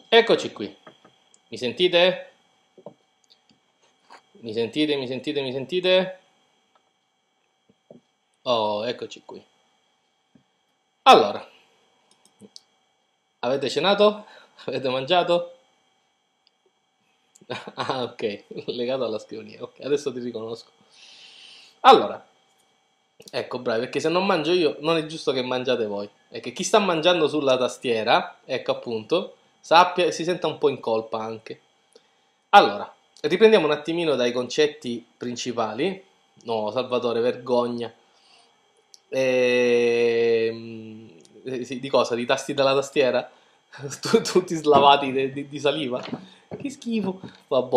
Eccoci qui. Mi sentite? Mi sentite? Mi sentite? Mi sentite? Oh, eccoci qui. Allora, avete cenato? Avete mangiato? Ah, ok, legato alla scrivania. Ok, adesso ti riconosco. Allora, ecco, bravi, perché se non mangio io, non è giusto che mangiate voi. E che chi sta mangiando sulla tastiera, ecco appunto, sappia e si senta un po' in colpa anche. Allora, riprendiamo un attimino dai concetti principali. No, Salvatore, vergogna. Sì, di cosa? Di tasti della tastiera? Tutti slavati di saliva? Che schifo. Vabbè.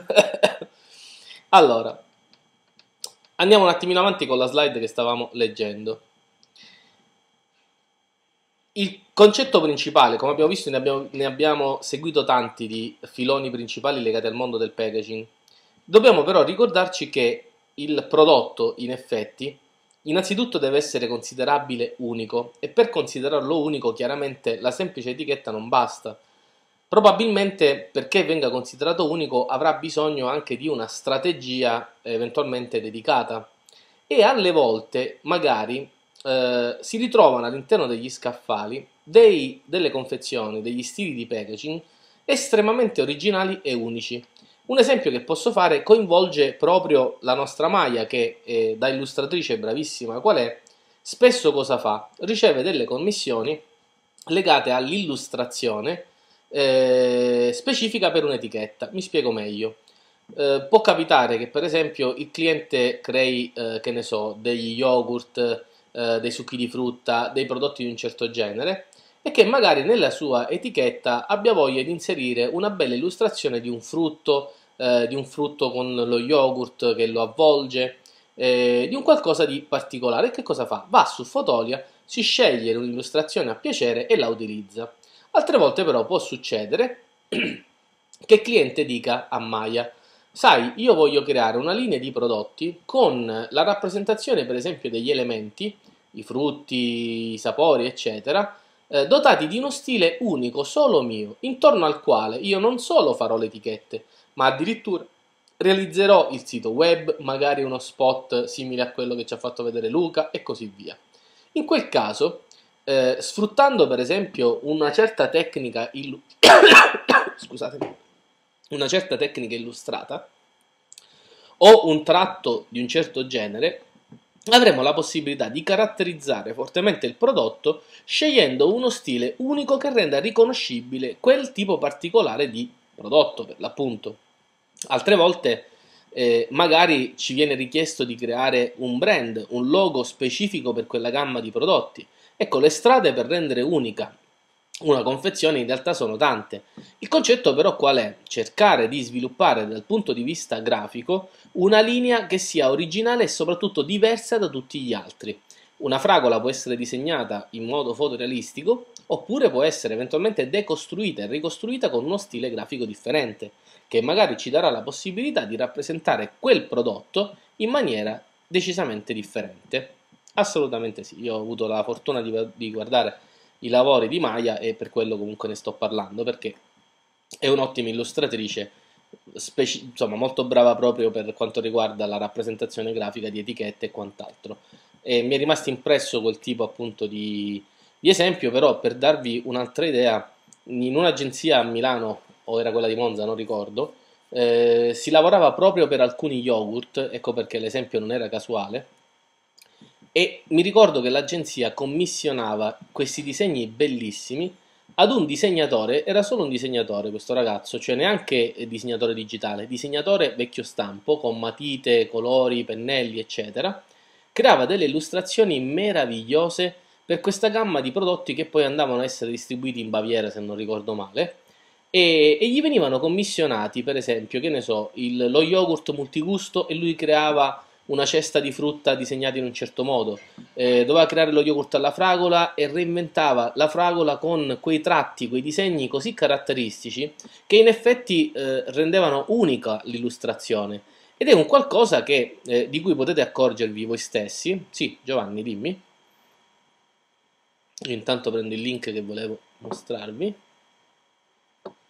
Allora, andiamo un attimino avanti con la slide che stavamo leggendo. Il concetto principale, come abbiamo visto, ne abbiamo seguito tanti di filoni principali legati al mondo del packaging. Dobbiamo però ricordarci che il prodotto, in effetti, innanzitutto deve essere considerabile unico e per considerarlo unico, chiaramente la semplice etichetta non basta. Probabilmente perché venga considerato unico avrà bisogno anche di una strategia eventualmente dedicata e alle volte magari si ritrovano all'interno degli scaffali delle confezioni, degli stili di packaging estremamente originali e unici. Un esempio che posso fare coinvolge proprio la nostra Maya che da illustratrice bravissima qual è, spesso cosa fa? Riceve delle commissioni legate all'illustrazione specifica per un'etichetta. Mi spiego meglio. Può capitare che per esempio il cliente crei, che ne so, degli yogurt, dei succhi di frutta, dei prodotti di un certo genere e che magari nella sua etichetta abbia voglia di inserire una bella illustrazione di un frutto con lo yogurt che lo avvolge, di un qualcosa di particolare. Che cosa fa? Va su Fotolia, si sceglie un'illustrazione a piacere e la utilizza. Altre volte però può succedere che il cliente dica a Maya: sai, io voglio creare una linea di prodotti con la rappresentazione per esempio degli elementi, i frutti, i sapori, eccetera, dotati di uno stile unico, solo mio, intorno al quale io non solo farò le etichette, ma addirittura realizzerò il sito web, magari uno spot simile a quello che ci ha fatto vedere Luca e così via. In quel caso, sfruttando per esempio una certa tecnica scusatemi, una certa tecnica illustrata o un tratto di un certo genere, avremo la possibilità di caratterizzare fortemente il prodotto scegliendo uno stile unico che renda riconoscibile quel tipo particolare di prodotto, per l'appunto. Altre volte magari ci viene richiesto di creare un brand, un logo specifico per quella gamma di prodotti. Ecco, le strade per rendere unica una confezione in realtà sono tante. Il concetto però qual è? Cercare di sviluppare dal punto di vista grafico una linea che sia originale e soprattutto diversa da tutti gli altri. Una fragola può essere disegnata in modo fotorealistico oppure può essere eventualmente decostruita e ricostruita con uno stile grafico differente, che magari ci darà la possibilità di rappresentare quel prodotto in maniera decisamente differente. Assolutamente sì, io ho avuto la fortuna di guardare i lavori di Maya e per quello comunque ne sto parlando, perché è un'ottima illustratrice, insomma molto brava proprio per quanto riguarda la rappresentazione grafica di etichette e quant'altro. E mi è rimasto impresso quel tipo appunto di esempio, però per darvi un'altra idea, in un'agenzia a Milano, o era quella di Monza, non ricordo, si lavorava proprio per alcuni yogurt, ecco perché l'esempio non era casuale, e mi ricordo che l'agenzia commissionava questi disegni bellissimi ad un disegnatore, era solo un disegnatore questo ragazzo, cioè neanche disegnatore digitale, disegnatore vecchio stampo con matite, colori, pennelli, eccetera. Creava delle illustrazioni meravigliose per questa gamma di prodotti che poi andavano a essere distribuiti in Baviera, se non ricordo male. E gli venivano commissionati, per esempio, che ne so, lo yogurt multigusto e lui creava una cesta di frutta disegnata in un certo modo. Doveva creare lo yogurt alla fragola e reinventava la fragola con quei tratti, quei disegni così caratteristici che in effetti rendevano unica l'illustrazione. Ed è un qualcosa di cui potete accorgervi voi stessi. Sì, Giovanni, dimmi. Io intanto prendo il link che volevo mostrarvi.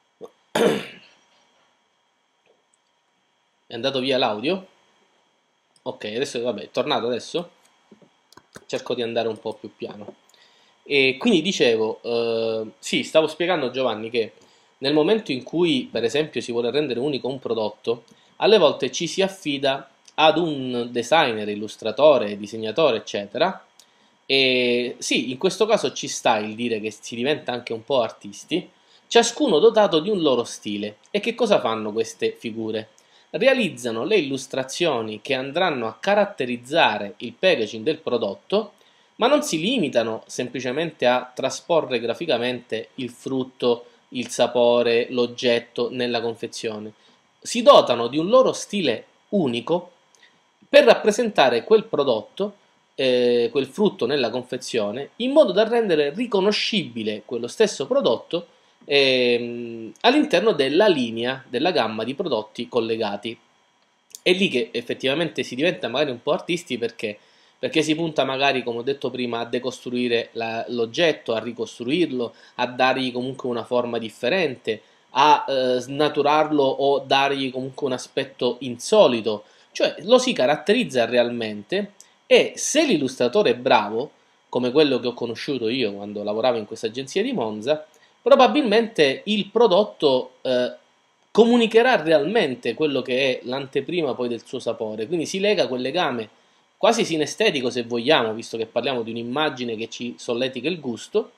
È andato via l'audio? Ok, adesso vabbè, è tornato adesso? Cerco di andare un po' più piano. E quindi dicevo, sì, stavo spiegando a Giovanni che nel momento in cui, per esempio, si vuole rendere unico un prodotto, alle volte ci si affida ad un designer, illustratore, disegnatore, eccetera. E sì, in questo caso ci sta il dire che si diventa anche un po' artisti, ciascuno dotato di un loro stile. E che cosa fanno queste figure? Realizzano le illustrazioni che andranno a caratterizzare il packaging del prodotto, ma non si limitano semplicemente a trasporre graficamente il frutto, il sapore, l'oggetto nella confezione. Si dotano di un loro stile unico per rappresentare quel prodotto, quel frutto nella confezione, in modo da rendere riconoscibile quello stesso prodotto all'interno della linea, della gamma di prodotti collegati. È lì che effettivamente si diventa magari un po' artisti perché si punta magari, come ho detto prima, a decostruire l'oggetto, a ricostruirlo, a dargli comunque una forma differente, a snaturarlo o dargli comunque un aspetto insolito, cioè lo si caratterizza realmente e se l'illustratore è bravo, come quello che ho conosciuto io quando lavoravo in questa agenzia di Monza, probabilmente il prodotto comunicherà realmente quello che è l'anteprima poi del suo sapore, quindi si lega quel legame quasi sinestetico se vogliamo, visto che parliamo di un'immagine che ci solletica il gusto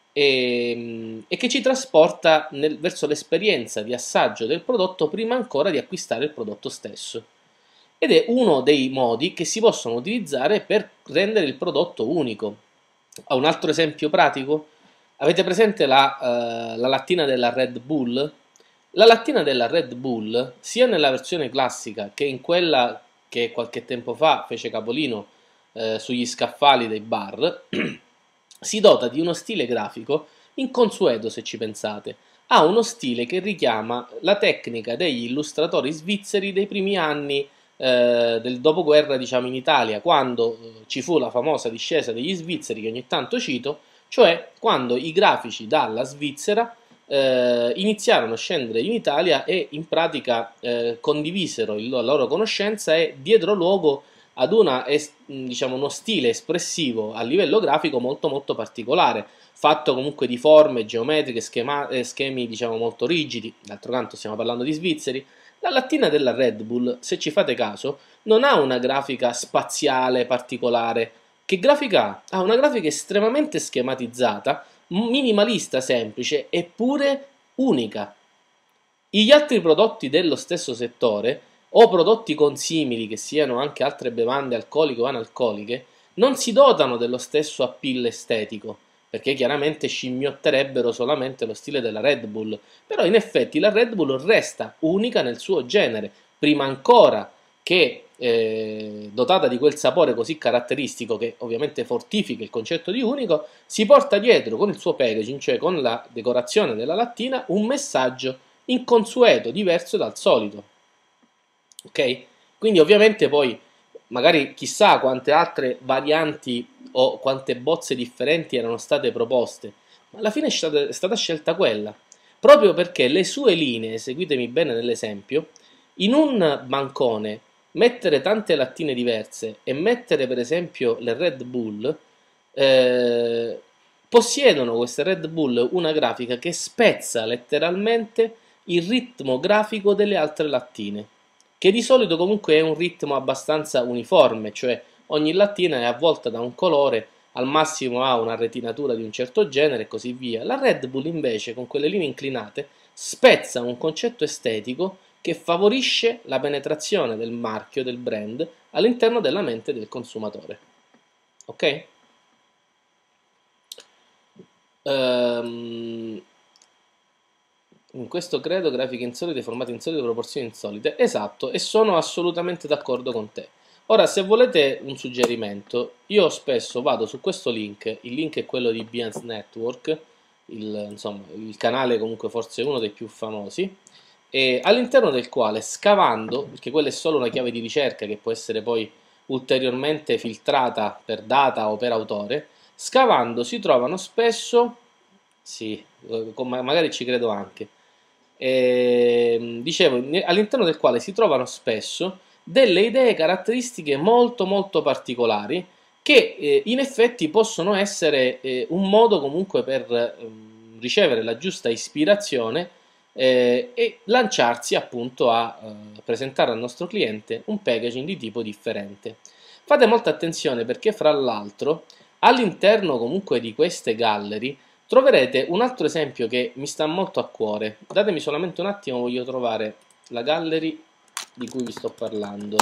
e che ci trasporta verso l'esperienza di assaggio del prodotto prima ancora di acquistare il prodotto stesso. Ed è uno dei modi che si possono utilizzare per rendere il prodotto unico. A un altro esempio pratico? Avete presente la lattina della Red Bull? La lattina della Red Bull, sia nella versione classica che in quella che qualche tempo fa fece capolino sugli scaffali dei bar, si dota di uno stile grafico inconsueto se ci pensate. Ha uno stile che richiama la tecnica degli illustratori svizzeri dei primi anni del dopoguerra, diciamo in Italia, quando ci fu la famosa discesa degli svizzeri che ogni tanto cito, cioè quando i grafici dalla Svizzera iniziarono a scendere in Italia e in pratica condivisero la loro conoscenza e diedero luogo ad diciamo, uno stile espressivo a livello grafico molto molto particolare, fatto comunque di forme geometriche, schemi diciamo molto rigidi. D'altro canto stiamo parlando di svizzeri. La lattina della Red Bull, se ci fate caso, non ha una grafica spaziale particolare. Che grafica ha? Ha una grafica estremamente schematizzata, minimalista, semplice, eppure unica. Gli altri prodotti dello stesso settore, o prodotti consimili che siano anche altre bevande alcoliche o analcoliche, non si dotano dello stesso appeal estetico, perché chiaramente scimmiotterebbero solamente lo stile della Red Bull, però in effetti la Red Bull resta unica nel suo genere, prima ancora che dotata di quel sapore così caratteristico che ovviamente fortifica il concetto di unico, si porta dietro con il suo packaging, cioè con la decorazione della lattina, un messaggio inconsueto, diverso dal solito. Ok? Quindi ovviamente poi magari chissà quante altre varianti o quante bozze differenti erano state proposte, ma alla fine è stata scelta quella, proprio perché le sue linee, seguitemi bene nell'esempio, in un bancone mettere tante lattine diverse e mettere per esempio le Red Bull, eh, possiedono queste Red Bull una grafica che spezza letteralmente il ritmo grafico delle altre lattine, che di solito comunque è un ritmo abbastanza uniforme, cioè ogni lattina è avvolta da un colore, al massimo ha una retinatura di un certo genere e così via. La Red Bull invece, con quelle linee inclinate, spezza un concetto estetico che favorisce la penetrazione del marchio, del brand, all'interno della mente del consumatore. Ok? Ehm, In questo credo, grafiche insolite, formati insoliti, proporzioni insolite. Esatto, e sono assolutamente d'accordo con te. Ora, se volete un suggerimento, io spesso vado su questo link, il link è quello di Behance Network, insomma, il canale comunque forse uno dei più famosi, e all'interno del quale scavando, perché quella è solo una chiave di ricerca che può essere poi ulteriormente filtrata per data o per autore, scavando si trovano spesso, sì, magari ci credo anche, Dicevo, all'interno del quale si trovano spesso delle idee caratteristiche molto molto particolari che in effetti possono essere un modo comunque per ricevere la giusta ispirazione e lanciarsi appunto a presentare al nostro cliente un packaging di tipo differente. Fate molta attenzione perché fra l'altro all'interno comunque di queste gallery troverete un altro esempio che mi sta molto a cuore. Datemi solamente un attimo, voglio trovare la gallery di cui vi sto parlando.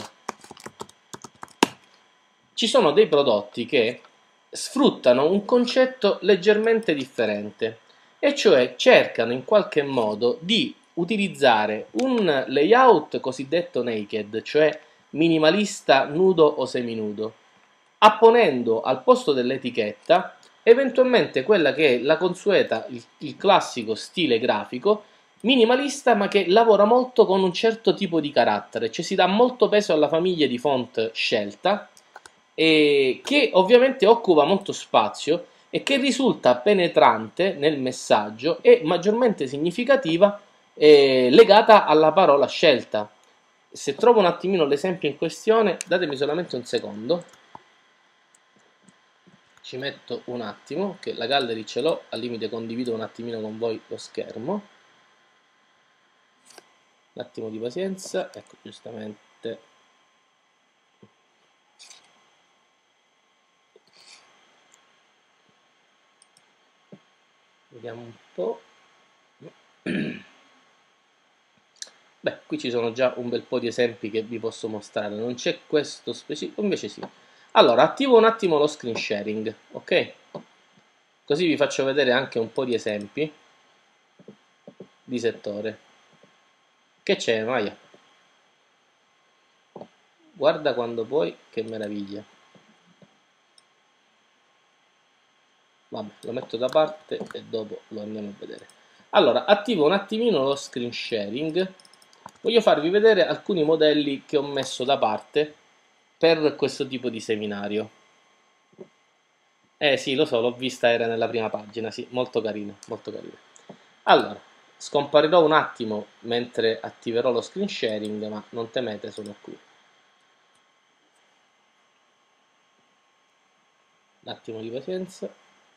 Ci sono dei prodotti che sfruttano un concetto leggermente differente, e cioè cercano in qualche modo di utilizzare un layout cosiddetto naked, cioè minimalista, nudo o seminudo, apponendo al posto dell'etichetta eventualmente quella che è la consueta, il classico stile grafico minimalista, ma che lavora molto con un certo tipo di carattere, cioè si dà molto peso alla famiglia di font scelta, e che ovviamente occupa molto spazio e che risulta penetrante nel messaggio e maggiormente significativa legata alla parola scelta. Se trovo un attimino l'esempio in questione, datemi solamente un secondo, ci metto un attimo, che la gallery ce l'ho, al limite condivido un attimino con voi lo schermo, un attimo di pazienza, ecco giustamente. Vediamo un po'. Beh, qui ci sono già un bel po' di esempi che vi posso mostrare, non c'è questo specifico, invece sì. Allora, attivo un attimo lo screen sharing, ok? Così vi faccio vedere anche un po' di esempi di settore. Che c'è, Maya? Guarda quando puoi, che meraviglia. Vabbè, lo metto da parte e dopo lo andiamo a vedere. Allora, attivo un attimino lo screen sharing. Voglio farvi vedere alcuni modelli che ho messo da parte per questo tipo di seminario. Sì, lo so, l'ho vista, era nella prima pagina, sì, molto carino, molto carino. Allora, scomparirò un attimo mentre attiverò lo screen sharing, ma non temete, sono qui. Un attimo di pazienza.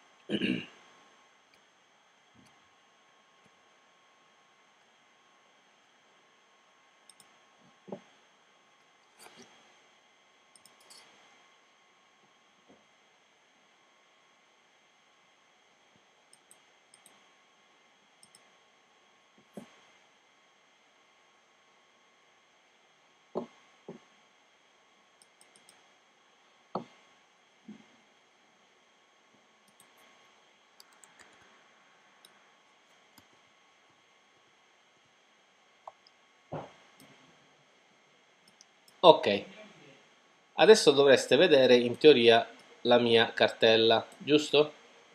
Ok, adesso dovreste vedere in teoria la mia cartella, giusto?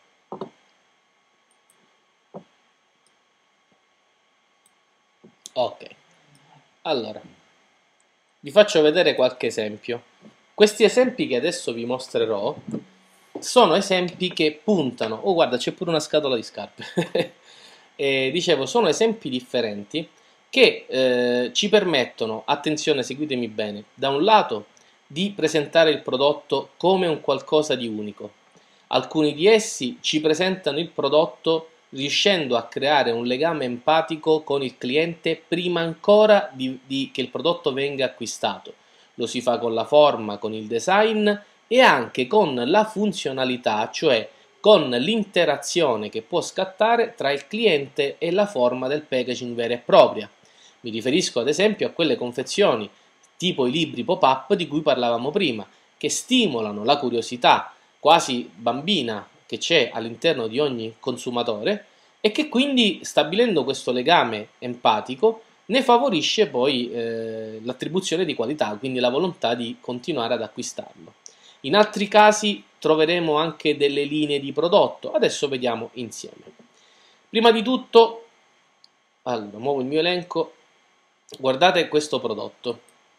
Ok, allora, vi faccio vedere qualche esempio. Questi esempi che adesso vi mostrerò sono esempi che puntano. Oh, guarda, c'è pure una scatola di scarpe. Dicevo, sono esempi differenti che ci permettono, attenzione, seguitemi bene, da un lato di presentare il prodotto come un qualcosa di unico. Alcuni di essi ci presentano il prodotto riuscendo a creare un legame empatico con il cliente prima ancora che il prodotto venga acquistato. Lo si fa con la forma, con il design e anche con la funzionalità, cioè con l'interazione che può scattare tra il cliente e la forma del packaging vera e propria. Mi riferisco ad esempio a quelle confezioni tipo i libri pop-up di cui parlavamo prima, che stimolano la curiosità quasi bambina che c'è all'interno di ogni consumatore e che quindi, stabilendo questo legame empatico, ne favorisce poi l'attribuzione di qualità, quindi la volontà di continuare ad acquistarlo. In altri casi troveremo anche delle linee di prodotto, adesso vediamo insieme. Prima di tutto, allora, muovo il mio elenco, guardate questo prodotto.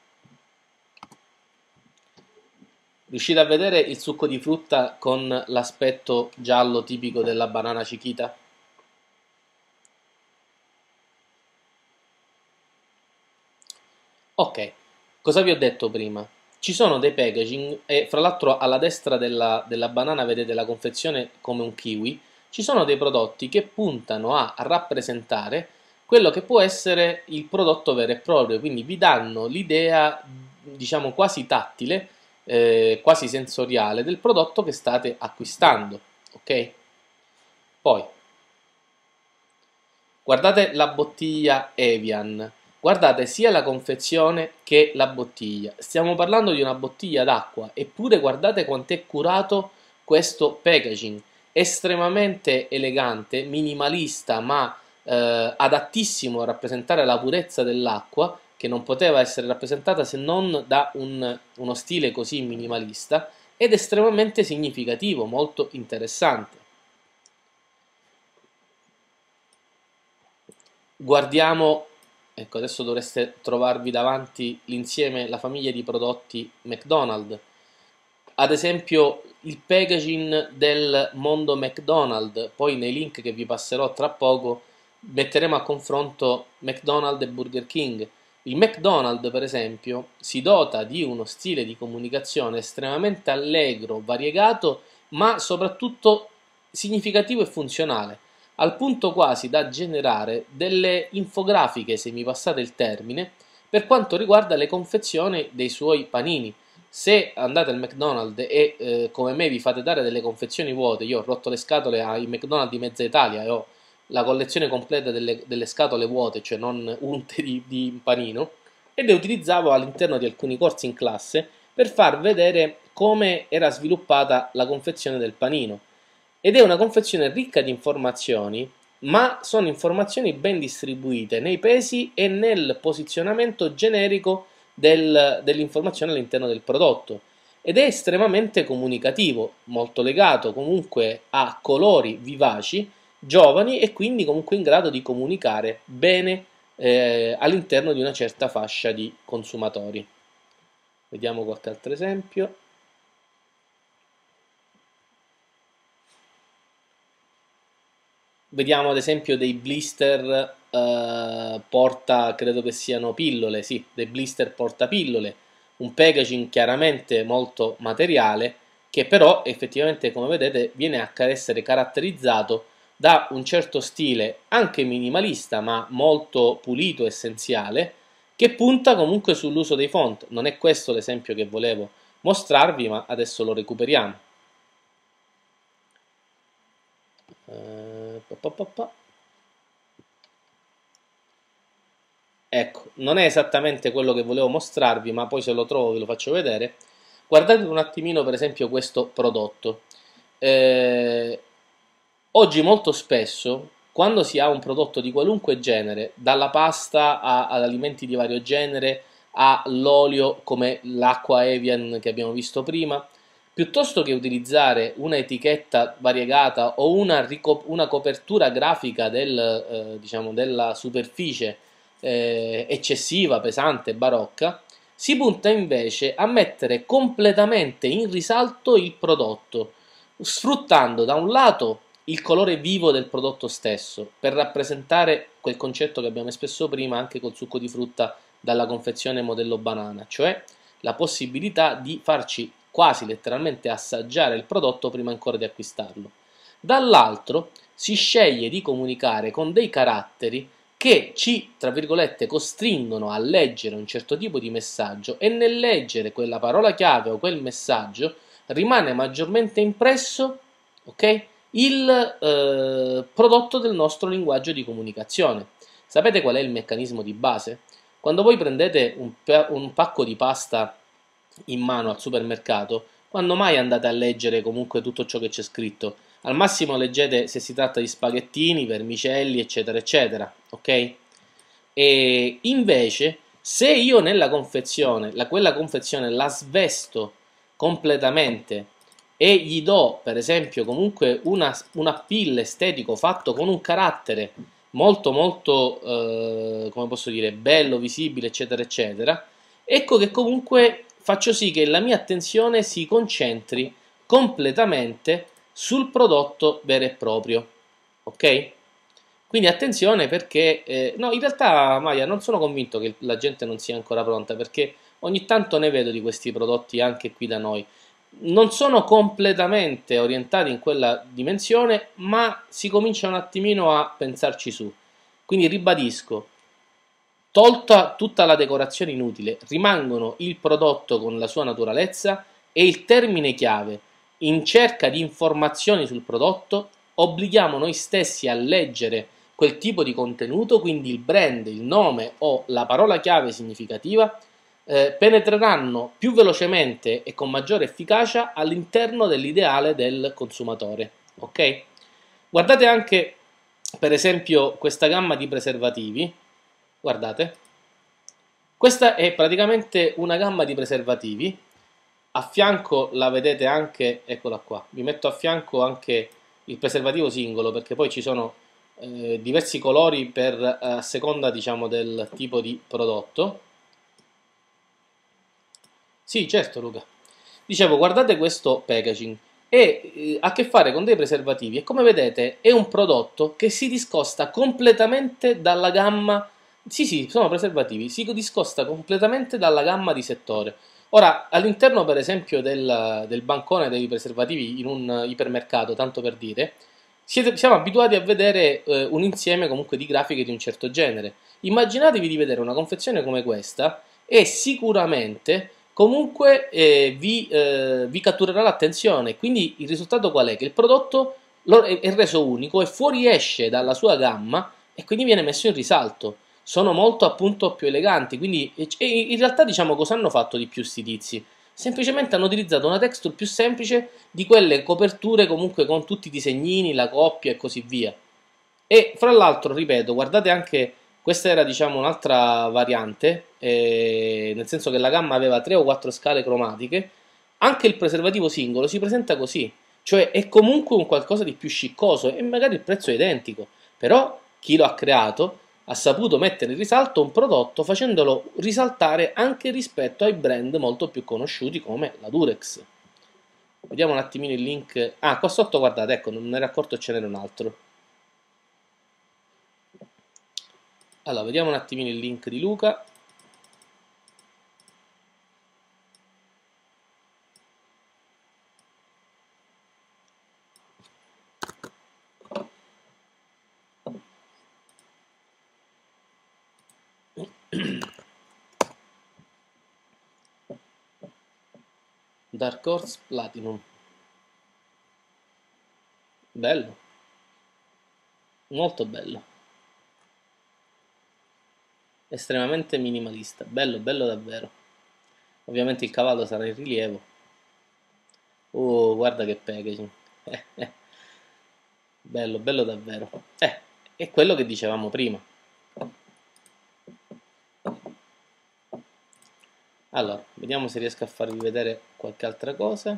Riuscite a vedere il succo di frutta con l'aspetto giallo tipico della banana Chiquita? Ok, cosa vi ho detto prima? Ci sono dei packaging e fra l'altro alla destra della banana vedete la confezione come un kiwi. Ci sono dei prodotti che puntano a rappresentare quello che può essere il prodotto vero e proprio, quindi vi danno l'idea, diciamo, quasi tattile, quasi sensoriale del prodotto che state acquistando, ok? Poi, guardate la bottiglia Evian, guardate sia la confezione che la bottiglia. Stiamo parlando di una bottiglia d'acqua, eppure guardate quant'è curato questo packaging. Estremamente elegante, minimalista, ma adattissimo a rappresentare la purezza dell'acqua, che non poteva essere rappresentata se non da uno stile così minimalista, ed estremamente significativo, molto interessante. Guardiamo, ecco, adesso dovreste trovarvi davanti l'insieme, la famiglia di prodotti McDonald's. Ad esempio, il packaging del mondo McDonald's, poi nei link che vi passerò tra poco metteremo a confronto McDonald's e Burger King. Il McDonald's, per esempio, si dota di uno stile di comunicazione estremamente allegro, variegato, ma soprattutto significativo e funzionale, al punto quasi da generare delle infografiche, se mi passate il termine, per quanto riguarda le confezioni dei suoi panini. Se andate al McDonald's e come me vi fate dare delle confezioni vuote, io ho rotto le scatole ai McDonald's di mezza Italia e ho la collezione completa delle scatole vuote, cioè non unte di panino, e le utilizzavo all'interno di alcuni corsi in classe per far vedere come era sviluppata la confezione del panino. Ed è una confezione ricca di informazioni, ma sono informazioni ben distribuite nei pesi e nel posizionamento generico dell'informazione all'interno del prodotto. Ed è estremamente comunicativo, molto legato comunque a colori vivaci, giovani e quindi comunque in grado di comunicare bene all'interno di una certa fascia di consumatori. Vediamo qualche altro esempio. Vediamo ad esempio dei blister porta, credo che siano pillole, sì, dei blister porta pillole, un packaging chiaramente molto materiale che però effettivamente come vedete viene a essere caratterizzato da un certo stile anche minimalista ma molto pulito, essenziale, che punta comunque sull'uso dei font. Non è questo l'esempio che volevo mostrarvi, ma adesso lo recuperiamo. Pa, pa, pa, pa. Ecco, non è esattamente quello che volevo mostrarvi, ma poi se lo trovo ve lo faccio vedere. Guardate un attimino per esempio questo prodotto. Eh, Oggi molto spesso, quando si ha un prodotto di qualunque genere, dalla pasta ad alimenti di vario genere, all'olio come l'acqua Evian che abbiamo visto prima, piuttosto che utilizzare una etichetta variegata o una copertura grafica diciamo, della superficie eccessiva, pesante, barocca, si punta invece a mettere completamente in risalto il prodotto, sfruttando da un lato il colore vivo del prodotto stesso per rappresentare quel concetto che abbiamo espresso prima anche col succo di frutta dalla confezione modello banana, cioè la possibilità di farci quasi letteralmente assaggiare il prodotto prima ancora di acquistarlo. Dall'altro si sceglie di comunicare con dei caratteri che ci, tra virgolette, costringono a leggere un certo tipo di messaggio e nel leggere quella parola chiave o quel messaggio rimane maggiormente impresso, ok, il prodotto del nostro linguaggio di comunicazione. Sapete qual è il meccanismo di base? Quando voi prendete un pacco di pasta in mano al supermercato, quando mai andate a leggere comunque tutto ciò che c'è scritto? Al massimo leggete se si tratta di spaghettini, vermicelli, eccetera, eccetera, ok? E invece, se io nella confezione, quella confezione la svesto completamente e gli do, per esempio, comunque un appeal estetico fatto con un carattere molto, molto, come posso dire, bello, visibile, eccetera, eccetera, ecco che comunque faccio sì che la mia attenzione si concentri completamente sul prodotto vero e proprio, ok? Quindi attenzione perché, no, in realtà Maia non sono convinto che la gente non sia ancora pronta perché ogni tanto ne vedo di questi prodotti anche qui da noi. Non sono completamente orientati in quella dimensione, ma si comincia un attimino a pensarci su. Quindi ribadisco, tolta tutta la decorazione inutile, rimangono il prodotto con la sua naturalezza e il termine chiave in cerca di informazioni sul prodotto, obblighiamo noi stessi a leggere quel tipo di contenuto, quindi il brand, il nome o la parola chiave significativa, penetreranno più velocemente e con maggiore efficacia all'interno dell'ideale del consumatore. Ok? Guardate anche, per esempio, questa gamma di preservativi. Guardate, questa è praticamente una gamma di preservativi. A fianco la vedete anche, eccola qua, vi metto a fianco anche il preservativo singolo perché poi ci sono diversi colori per a seconda diciamo del tipo di prodotto. Sì, certo Luca. Dicevo, guardate questo packaging. Ha a che fare con dei preservativi e come vedete è un prodotto che si discosta completamente dalla gamma. Sì, sì, sono preservativi, si discosta completamente dalla gamma di settore. Ora, all'interno per esempio del bancone dei preservativi in un ipermercato, tanto per dire, siamo abituati a vedere un insieme comunque di grafiche di un certo genere. Immaginatevi di vedere una confezione come questa e sicuramente comunque vi catturerà l'attenzione. Quindi il risultato qual è? Che il prodotto è reso unico e fuoriesce dalla sua gamma e quindi viene messo in risalto. Sono molto appunto più eleganti, quindi in realtà diciamo cosa hanno fatto di più sti tizi? Semplicemente hanno utilizzato una texture più semplice di quelle coperture comunque con tutti i disegnini, la coppia e così via. E fra l'altro, ripeto, guardate anche, questa era diciamo un'altra variante, nel senso che la gamma aveva 3 o 4 scale cromatiche, anche il preservativo singolo si presenta così, cioè è comunque un qualcosa di più sciccoso e magari il prezzo è identico, però chi lo ha creato ha saputo mettere in risalto un prodotto facendolo risaltare anche rispetto ai brand molto più conosciuti come la Durex. Vediamo un attimino il link. Ah, qua sotto guardate, ecco, non me ne ero accorto ce n'era un altro. Allora, vediamo un attimino il link di Luca. Dark Horse Platinum. Bello, molto bello. Estremamente minimalista. Bello, bello davvero. Ovviamente il cavallo sarà in rilievo. Oh, guarda che packaging. Bello, bello davvero. È quello che dicevamo prima. Allora, vediamo se riesco a farvi vedere qualche altra cosa.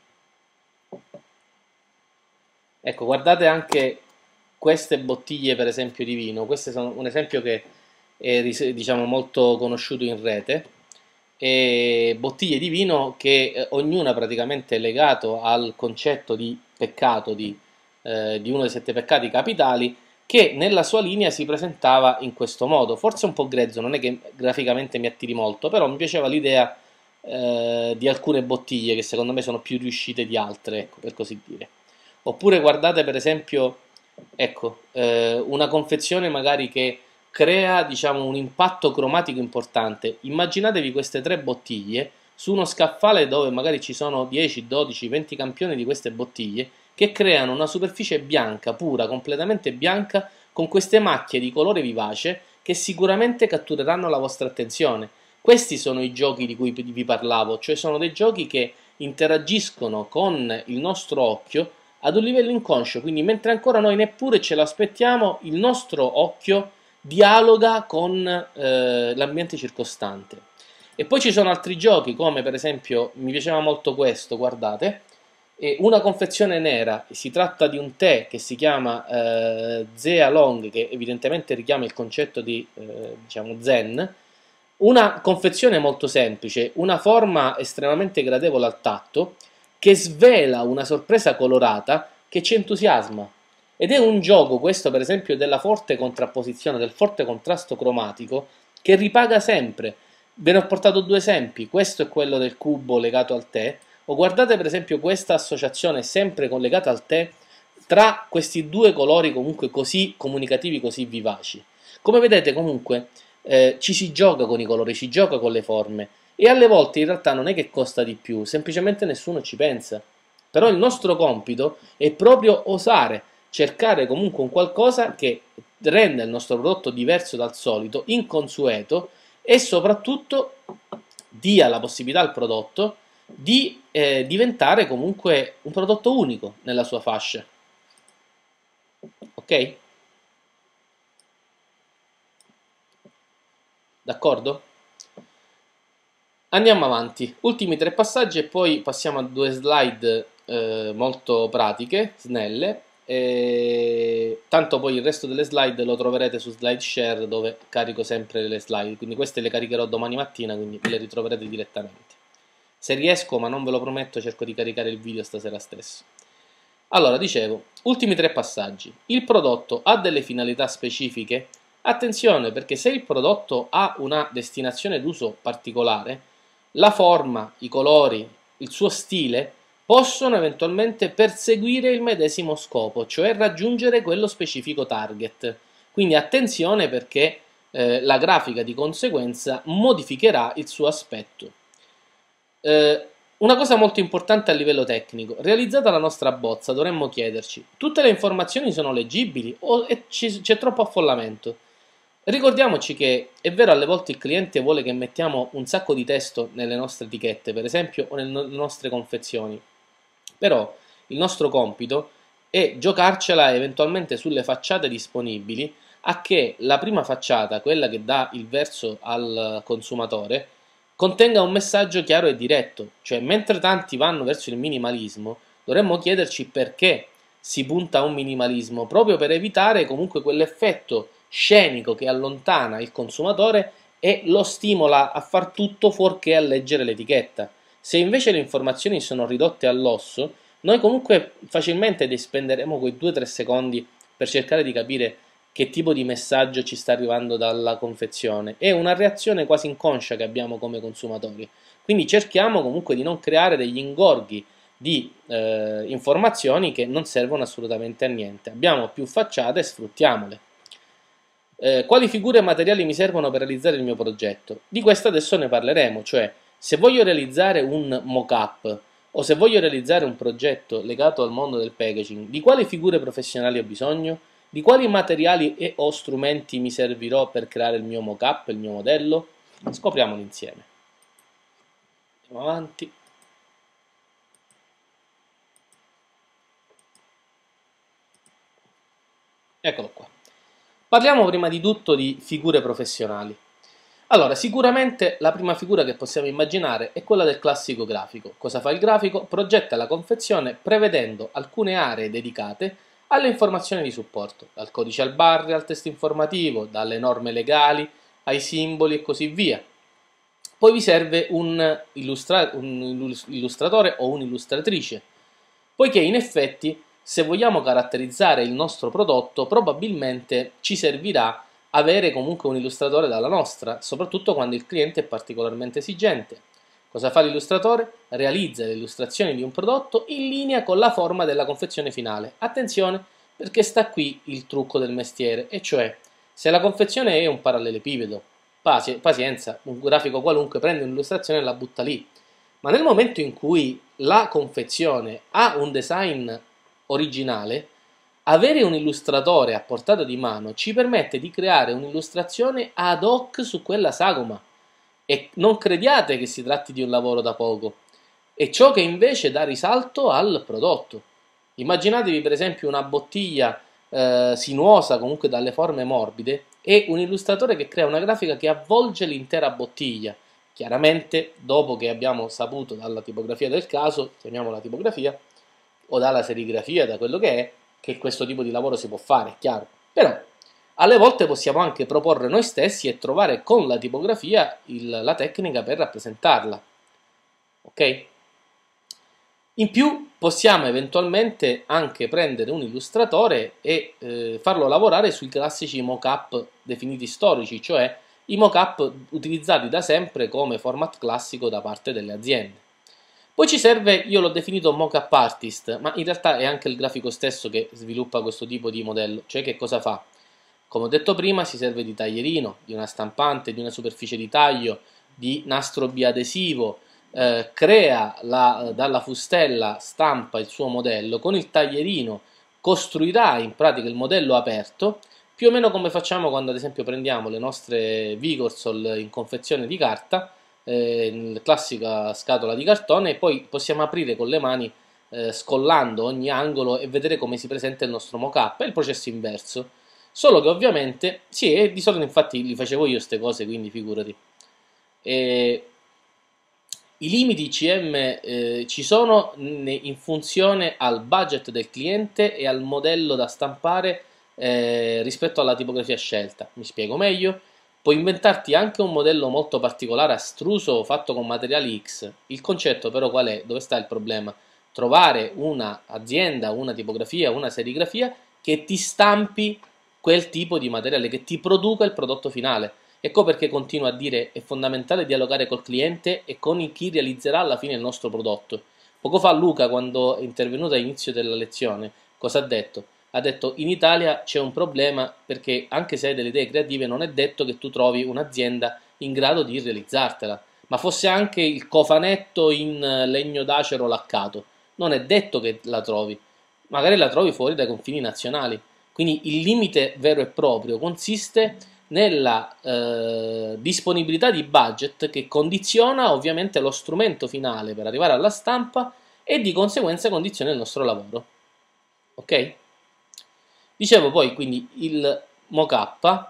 Ecco, guardate anche queste bottiglie per esempio di vino. Questo è un esempio che è diciamo molto conosciuto in rete. E bottiglie di vino che ognuna praticamente è legato al concetto di peccato di uno dei 7 peccati capitali che nella sua linea si presentava in questo modo, forse un po' grezzo, non è che graficamente mi attiri molto, però mi piaceva l'idea di alcune bottiglie che secondo me sono più riuscite di altre, ecco, per così dire. Oppure guardate per esempio, ecco, una confezione magari che crea, diciamo, un impatto cromatico importante. Immaginatevi queste 3 bottiglie su uno scaffale dove magari ci sono 10, 12, 20 campioni di queste bottiglie che creano una superficie bianca, pura, completamente bianca, con queste macchie di colore vivace che sicuramente cattureranno la vostra attenzione. Questi sono i giochi di cui vi parlavo, cioè sono dei giochi che interagiscono con il nostro occhio ad un livello inconscio, quindi mentre ancora noi neppure ce l'aspettiamo, il nostro occhio dialoga con l'ambiente circostante. E poi ci sono altri giochi, come per esempio, mi piaceva molto questo, guardate, una confezione nera, si tratta di un tè che si chiama Zea Long, che evidentemente richiama il concetto di diciamo Zen, una confezione molto semplice, una forma estremamente gradevole al tatto, che svela una sorpresa colorata che ci entusiasma. Ed è un gioco, questo per esempio, della forte contrapposizione, del forte contrasto cromatico, che ripaga sempre. Ve ne ho portato due esempi, questo è quello del cubo legato al tè, o guardate per esempio questa associazione sempre collegata al tè tra questi due colori comunque così comunicativi, così vivaci. Come vedete comunque ci si gioca con i colori, si gioca con le forme e alle volte in realtà non è che costa di più, semplicemente nessuno ci pensa. Però il nostro compito è proprio osare, cercare comunque un qualcosa che renda il nostro prodotto diverso dal solito, inconsueto e soprattutto dia la possibilità al prodotto di diventare comunque un prodotto unico nella sua fascia. Ok? D'accordo? Andiamo avanti. Ultimi tre passaggi e poi passiamo a due slide molto pratiche, snelle. Tanto poi il resto delle slide lo troverete su SlideShare dove carico sempre le slide, quindi queste le caricherò domani mattina, quindi le ritroverete direttamente. Se riesco, ma non ve lo prometto, cerco di caricare il video stasera stesso. Allora, dicevo, ultimi tre passaggi. Il prodotto ha delle finalità specifiche? Attenzione, perché se il prodotto ha una destinazione d'uso particolare, la forma, i colori, il suo stile possono eventualmente perseguire il medesimo scopo, cioè raggiungere quello specifico target. Quindi attenzione perché la grafica di conseguenza modificherà il suo aspetto. Una cosa molto importante a livello tecnico, realizzata la nostra bozza dovremmo chiederci, tutte le informazioni sono leggibili o c'è troppo affollamento? Ricordiamoci che è vero alle volte il cliente vuole che mettiamo un sacco di testo nelle nostre etichette, per esempio, o nelle nostre confezioni, però il nostro compito è giocarcela eventualmente sulle facciate disponibili a che la prima facciata, quella che dà il verso al consumatore, contenga un messaggio chiaro e diretto, cioè mentre tanti vanno verso il minimalismo, dovremmo chiederci perché si punta a un minimalismo, proprio per evitare comunque quell'effetto scenico che allontana il consumatore e lo stimola a far tutto fuorché a leggere l'etichetta. Se invece le informazioni sono ridotte all'osso, noi comunque facilmente spenderemo quei 2-3 secondi per cercare di capire che tipo di messaggio ci sta arrivando dalla confezione. È una reazione quasi inconscia che abbiamo come consumatori. Quindi cerchiamo comunque di non creare degli ingorghi di informazioni che non servono assolutamente a niente. Abbiamo più facciate, sfruttiamole. Quali figure e materiali mi servono per realizzare il mio progetto? Di questo adesso ne parleremo, cioè se voglio realizzare un mock-up o se voglio realizzare un progetto legato al mondo del packaging, di quali figure professionali ho bisogno? Di quali materiali e o strumenti mi servirò per creare il mio mock-up, il mio modello? Scopriamolo insieme. Andiamo avanti. Eccolo qua. Parliamo prima di tutto di figure professionali. Allora, sicuramente la prima figura che possiamo immaginare è quella del classico grafico. Cosa fa il grafico? Progetta la confezione prevedendo alcune aree dedicate alle informazioni di supporto, dal codice al barre al testo informativo, dalle norme legali ai simboli e così via. Poi vi serve un illustratore o un'illustratrice, poiché in effetti se vogliamo caratterizzare il nostro prodotto probabilmente ci servirà avere comunque un illustratore dalla nostra, soprattutto quando il cliente è particolarmente esigente. Cosa fa l'illustratore? Realizza le illustrazioni di un prodotto in linea con la forma della confezione finale. Attenzione, perché sta qui il trucco del mestiere, e cioè se la confezione è un parallelepipedo, pazienza, un grafico qualunque prende un'illustrazione e la butta lì. Ma nel momento in cui la confezione ha un design originale, avere un illustratore a portata di mano ci permette di creare un'illustrazione ad hoc su quella sagoma. E non crediate che si tratti di un lavoro da poco, è ciò che invece dà risalto al prodotto. Immaginatevi per esempio una bottiglia sinuosa, comunque dalle forme morbide, e un illustratore che crea una grafica che avvolge l'intera bottiglia. Chiaramente, dopo che abbiamo saputo dalla tipografia del caso, chiamiamola tipografia, o dalla serigrafia, da quello che questo tipo di lavoro si può fare, è chiaro. Però alle volte possiamo anche proporre noi stessi e trovare con la tipografia la tecnica per rappresentarla. Ok? In più possiamo eventualmente anche prendere un illustratore e farlo lavorare sui classici mock-up definiti storici, cioè i mock-up utilizzati da sempre come format classico da parte delle aziende. Poi ci serve, io l'ho definito mock-up artist, ma in realtà è anche il grafico stesso che sviluppa questo tipo di modello, cioè che cosa fa? Come ho detto prima, si serve di taglierino, di una stampante, di una superficie di taglio, di nastro biadesivo, crea dalla fustella, stampa il suo modello, con il taglierino costruirà in pratica il modello aperto, più o meno come facciamo quando ad esempio prendiamo le nostre Vigorsol in confezione di carta, classica scatola di cartone, e poi possiamo aprire con le mani scollando ogni angolo e vedere come si presenta il nostro mock-up. È il processo inverso, solo che ovviamente, sì, e di solito infatti li facevo io queste cose, quindi figurati. E i limiti CM ci sono in funzione al budget del cliente e al modello da stampare rispetto alla tipografia scelta. Mi spiego meglio. Puoi inventarti anche un modello molto particolare, astruso, fatto con materiali X. Il concetto però qual è? Dove sta il problema? Trovare un'azienda, una tipografia, una serigrafia che ti stampi quel tipo di materiale, che ti produca il prodotto finale. Ecco perché continuo a dire è fondamentale dialogare col cliente e con chi realizzerà alla fine il nostro prodotto. Poco fa Luca, quando è intervenuto all'inizio della lezione, cosa ha detto? Ha detto in Italia c'è un problema perché anche se hai delle idee creative non è detto che tu trovi un'azienda in grado di realizzartela, ma fosse anche il cofanetto in legno d'acero laccato, non è detto che la trovi, magari la trovi fuori dai confini nazionali. Quindi il limite vero e proprio consiste nella disponibilità di budget che condiziona ovviamente lo strumento finale per arrivare alla stampa e di conseguenza condiziona il nostro lavoro. Ok? Dicevo poi quindi il mock-up,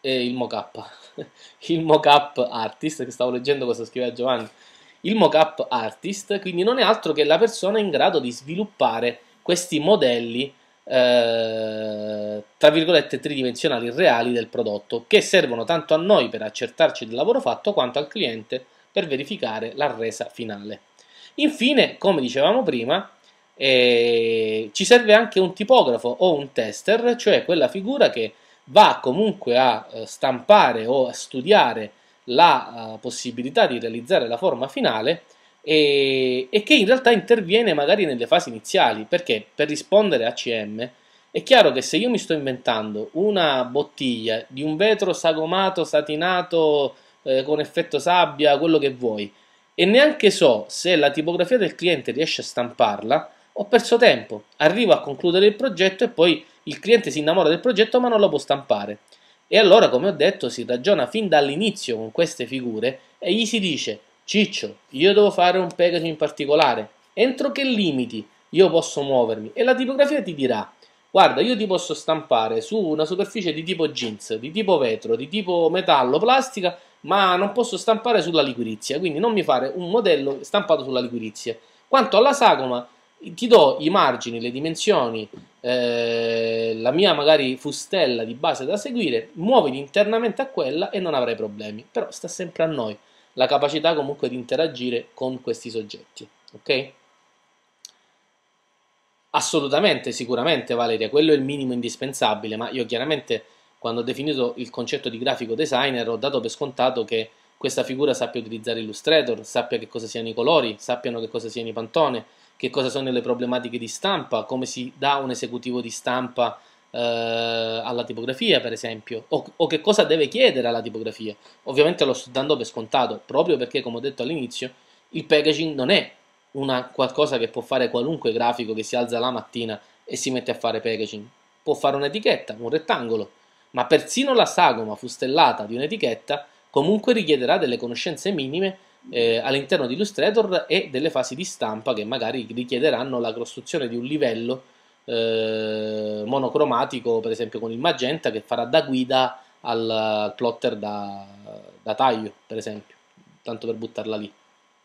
il mock-up artist, che stavo leggendo cosa scriveva Giovanni, il mock-up artist quindi non è altro che la persona in grado di sviluppare questi modelli tra virgolette tridimensionali reali del prodotto, che servono tanto a noi per accertarci del lavoro fatto quanto al cliente per verificare la resa finale. Infine, come dicevamo prima, ci serve anche un tipografo o un tester, cioè quella figura che va comunque a stampare o a studiare la possibilità di realizzare la forma finale e che in realtà interviene magari nelle fasi iniziali, perché per rispondere a CM è chiaro che se io mi sto inventando una bottiglia di un vetro sagomato, satinato, con effetto sabbia, quello che vuoi, e neanche so se la tipografia del cliente riesce a stamparla, ho perso tempo, arrivo a concludere il progetto e poi il cliente si innamora del progetto ma non lo può stampare. E allora, come ho detto, si ragiona fin dall'inizio con queste figure e gli si dice: Ciccio, io devo fare un packaging particolare, entro che limiti io posso muovermi? E la tipografia ti dirà: guarda, io ti posso stampare su una superficie di tipo jeans, di tipo vetro, di tipo metallo, plastica, ma non posso stampare sulla liquirizia, quindi non mi fare un modello stampato sulla liquirizia. Quanto alla sagoma, ti do i margini, le dimensioni, la mia magari fustella di base da seguire, muoviti internamente a quella e non avrai problemi. Però sta sempre a noi la capacità comunque di interagire con questi soggetti, ok? Assolutamente, sicuramente Valeria, quello è il minimo indispensabile, ma io chiaramente quando ho definito il concetto di grafico designer ho dato per scontato che questa figura sappia utilizzare Illustrator, sappia che cosa siano i colori, sappiano che cosa siano i pantone, che cosa sono le problematiche di stampa, come si dà un esecutivo di stampa alla tipografia, per esempio, o che cosa deve chiedere alla tipografia. Ovviamente lo sto dando per scontato, proprio perché, come ho detto all'inizio, il packaging non è qualcosa che può fare qualunque grafico che si alza la mattina e si mette a fare packaging. Può fare un'etichetta, un rettangolo, ma persino la sagoma fustellata di un'etichetta comunque richiederà delle conoscenze minime all'interno di Illustrator e delle fasi di stampa che magari richiederanno la costruzione di un livello monocromatico, per esempio con il magenta, che farà da guida al plotter da taglio, per esempio, tanto per buttarla lì.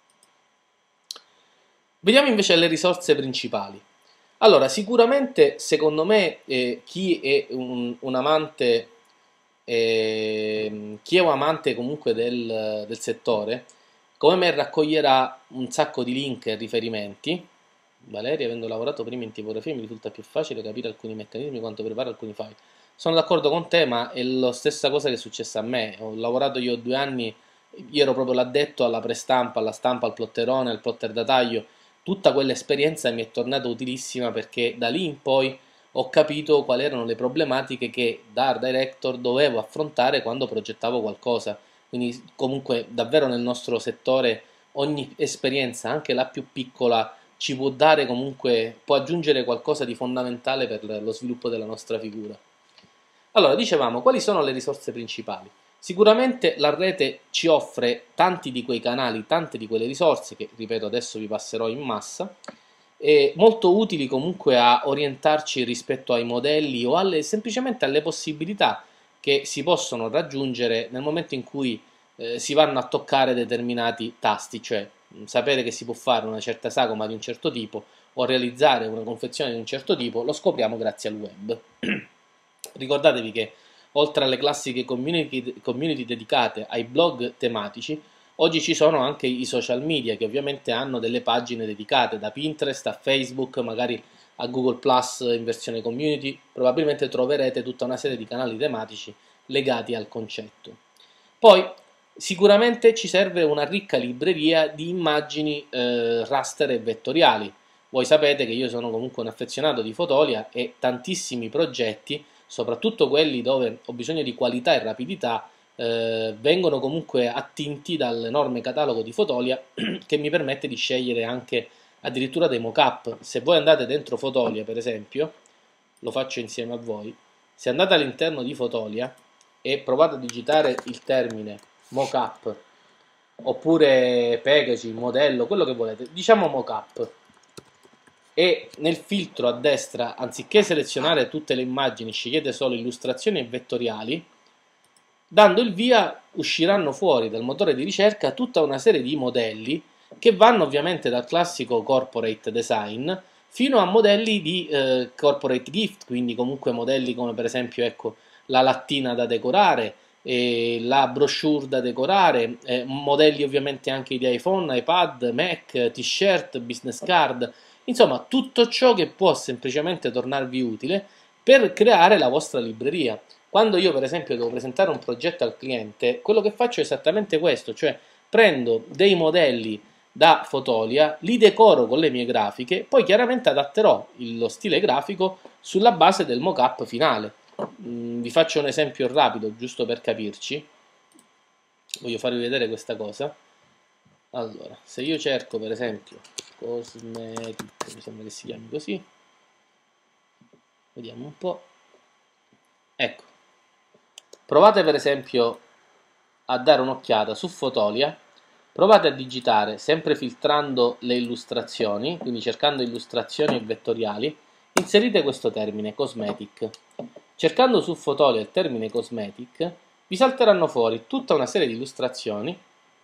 Vediamo invece le risorse principali. Allora, sicuramente, secondo me, chi è un amante, chi è un amante comunque del settore, come me raccoglierà un sacco di link e riferimenti, Valeria, avendo lavorato prima in tipografia, mi risulta più facile capire alcuni meccanismi quanto preparare alcuni file. Sono d'accordo con te, ma è la stessa cosa che è successa a me. Ho lavorato io 2 anni, io ero proprio l'addetto alla prestampa, alla stampa, al plotterone, al plotter da taglio. Tutta quell'esperienza mi è tornata utilissima perché da lì in poi ho capito quali erano le problematiche che da art director dovevo affrontare quando progettavo qualcosa. Quindi comunque davvero nel nostro settore ogni esperienza, anche la più piccola, ci può dare comunque, può aggiungere qualcosa di fondamentale per lo sviluppo della nostra figura. Allora, dicevamo, quali sono le risorse principali? Sicuramente la rete ci offre tanti di quei canali, tante di quelle risorse che, ripeto, adesso vi passerò in massa, e molto utili comunque a orientarci rispetto ai modelli o semplicemente alle possibilità che si possono raggiungere nel momento in cui si vanno a toccare determinati tasti, cioè sapere che si può fare una certa sagoma di un certo tipo o realizzare una confezione di un certo tipo, lo scopriamo grazie al web. Ricordatevi che oltre alle classiche community dedicate ai blog tematici, oggi ci sono anche i social media che ovviamente hanno delle pagine dedicate, da Pinterest a Facebook, magari a Google Plus in versione community, probabilmente troverete tutta una serie di canali tematici legati al concetto. Poi sicuramente ci serve una ricca libreria di immagini raster e vettoriali. Voi sapete che io sono comunque un affezionato di Fotolia e tantissimi progetti, soprattutto quelli dove ho bisogno di qualità e rapidità, vengono comunque attinti dall'enorme catalogo di Fotolia che mi permette di scegliere anche addirittura dei mock-up. Se voi andate dentro Fotolia, per esempio, lo faccio insieme a voi, se andate all'interno di Fotolia e provate a digitare il termine mockup oppure packaging, modello, quello che volete, diciamo mockup, e nel filtro a destra, anziché selezionare tutte le immagini, scegliete solo illustrazioni e vettoriali, dando il via usciranno fuori dal motore di ricerca tutta una serie di modelli che vanno ovviamente dal classico corporate design fino a modelli di corporate gift, quindi comunque modelli come per esempio ecco, la lattina da decorare, la brochure da decorare, modelli ovviamente anche di iPhone, iPad, Mac, t-shirt, business card, insomma tutto ciò che può semplicemente tornarvi utile per creare la vostra libreria. Quando io per esempio devo presentare un progetto al cliente, quello che faccio è esattamente questo, cioè prendo dei modelli da Fotolia, li decoro con le mie grafiche, poi chiaramente adatterò lo stile grafico sulla base del mock-up finale. Vi faccio un esempio rapido, giusto per capirci. Voglio farvi vedere questa cosa. Allora, se io cerco per esempio cosmetic, mi sembra che si chiami così, vediamo un po'. Ecco, provate per esempio a dare un'occhiata su Fotolia, provate a digitare, sempre filtrando le illustrazioni, quindi cercando illustrazioni e vettoriali, inserite questo termine, cosmetic. Cercando su Fotolia il termine cosmetic, vi salteranno fuori tutta una serie di illustrazioni,